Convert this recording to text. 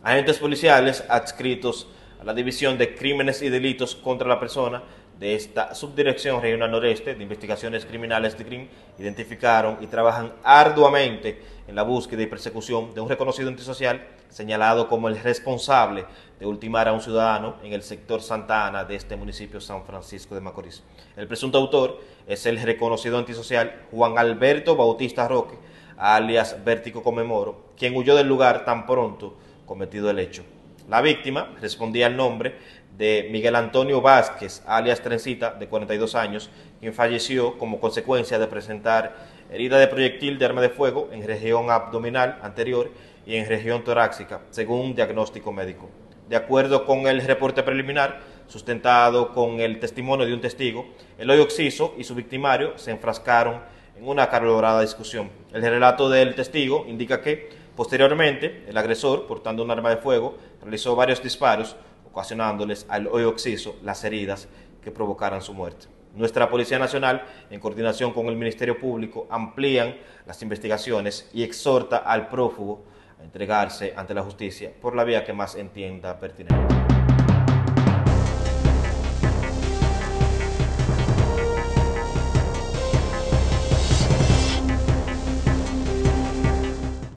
Agentes policiales adscritos a la División de Crímenes y Delitos contra la Persona de esta Subdirección Regional Noreste de Investigaciones Criminales de CRIM identificaron y trabajan arduamente en la búsqueda y persecución de un reconocido antisocial señalado como el responsable de ultimar a un ciudadano en el sector Santa Ana de este municipio San Francisco de Macorís. El presunto autor es el reconocido antisocial Juan Alberto Bautista Roque, alias Vértigo Comemoro, quien huyó del lugar tan pronto cometido el hecho. La víctima respondía al nombre de Miguel Antonio Vázquez, alias Trencita, de 42 años, quien falleció como consecuencia de presentar herida de proyectil de arma de fuego en región abdominal anterior y en región torácica, según un diagnóstico médico. De acuerdo con el reporte preliminar, sustentado con el testimonio de un testigo, Eloy Oxiso y su victimario se enfrascaron en una acalorada discusión. El relato del testigo indica que, posteriormente, el agresor, portando un arma de fuego, realizó varios disparos, ocasionándoles al Eloy Oxiso las heridas que provocaran su muerte. Nuestra Policía Nacional, en coordinación con el Ministerio Público, amplían las investigaciones y exhorta al prófugo a entregarse ante la justicia por la vía que más entienda pertinente.